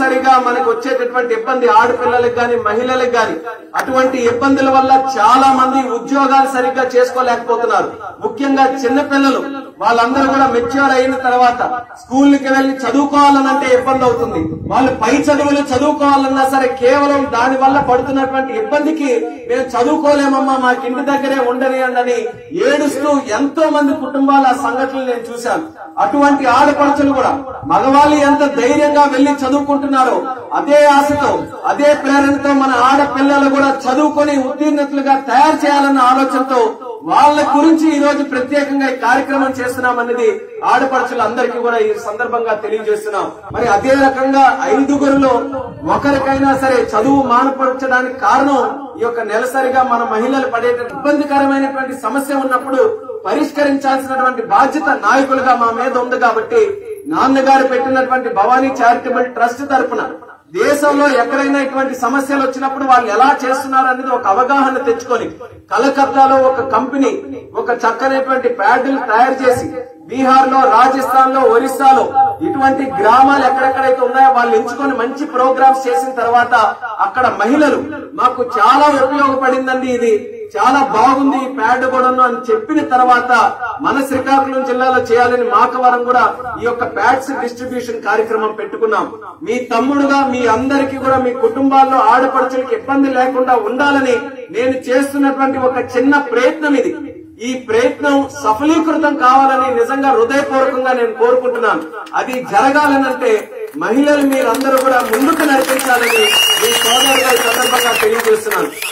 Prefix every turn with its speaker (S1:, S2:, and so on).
S1: తప్పనిసరిగా మనకు వచ్చేటటువంటి ఇబ్బంది ఆడపిల్లలకు గాని మహిళలకు గాని అటువంటి ఇబ్బందుల వల్ల చాలా మంది ఉద్యోగాలు సరిగ్గా చేసుకోలేకపోతున్నారు. ముఖ్యంగా చిన్నపిల్లలు వాళ్ళందరూ కూడా మెచ్యూర్ అయిన తర్వాత స్కూల్కి వెళ్లి చదువుకోవాలనంటే ఇబ్బంది అవుతుంది. వాళ్ళు పై చదువులు చదువుకోవాలన్నా సరే కేవలం దాని వల్ల పడుతున్నటువంటి ఇబ్బందికి మేము చదువుకోలేమమ్మా మాకు ఇంటి దగ్గరే ఉండనియండి అని ఏడుస్తూ ఎంతో మంది కుటుంబాల సంఘటనలు నేను చూశాను. అటువంటి ఆడపడుచులు కూడా మగవాళ్ళు ఎంత ధైర్యంగా వెళ్లి చదువుకుంటున్నారో అదే ఆశతో అదే ప్రేరణతో మన ఆడపిల్లలు కూడా చదువుకొని ఉత్తీర్ణతలుగా తయారు చేయాలన్న ఆలోచనతో వాళ్ళ గురించి ఈ రోజు ప్రత్యేకంగా ఈ కార్యక్రమం చేస్తున్నామనేది ఆడపడుచులందరికీ కూడా ఈ సందర్భంగా తెలియజేస్తున్నాం. మరి అదే రకంగా 5గురిలో ఒకరికైనా సరే చదువు మానపరచడానికి కారణం ఈ యొక్క నెలసరిగా మన మహిళలు పడే ఇబ్బందికరమైనటువంటి సమస్య ఉన్నప్పుడు పరిష్కరించాల్సినటువంటి బాధ్యత నాయకులుగా మా మీద ఉంది. కాబట్టి నాన్నగారు పెట్టినటువంటి భవానీ చారిటబుల్ ట్రస్ట్ తరఫున దేశంలో ఎక్కడైనా ఇటువంటి సమస్యలు వచ్చినప్పుడు వాళ్ళు ఎలా చేస్తున్నారు అనేది ఒక అవగాహన తెచ్చుకొని కలకత్తాలో ఒక కంపెనీ ఒక చక్కనటువంటి ప్యాడ్లు తయారు చేసి బీహార్ లో రాజస్థాన్ లో ఒరిస్సాలో ఇటువంటి గ్రామాలు ఎక్కడెక్కడైతే ఉన్నాయో వాళ్ళు ఎంచుకొని మంచి ప్రోగ్రామ్స్ చేసిన తర్వాత అక్కడ మహిళలు మాకు చాలా ఉపయోగపడిందండి, ఇది చాలా బాగుంది ఈ ప్యాడ్ కూడాను అని చెప్పిన తర్వాత మన శ్రీకాకుళం జిల్లాలో చేయాలని మాకవరం కూడా ఈ యొక్క ప్యాడ్స్ డిస్ట్రిబ్యూషన్ కార్యక్రమం పెట్టుకున్నాం. మీ తమ్ముడుగా మీ అందరికీ కూడా మీ కుటుంబాల్లో ఆడపడుచులకి ఇబ్బంది లేకుండా ఉండాలని నేను చేస్తున్నటువంటి ఒక చిన్న ప్రయత్నం ఇది. ఈ ప్రయత్నం సఫలీకృతం కావాలని నిజంగా హృదయపూర్వకంగా నేను కోరుకుంటున్నాను. అది జరగాలనంటే మహిళలు మీరందరూ కూడా ముందుకు నడిపించాలని మీ సోదరుగా ఈ సందర్భంగా తెలియజేస్తున్నాను.